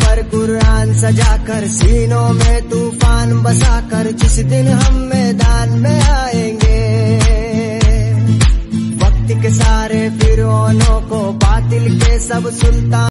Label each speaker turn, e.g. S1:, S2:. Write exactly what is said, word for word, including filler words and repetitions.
S1: पर कुरान सजाकर, सीनों में तूफान बसाकर, जिस दिन हम मैदान में आएंगे, वक्त के सारे फिरौनों को, बातिल के सब सुल्तान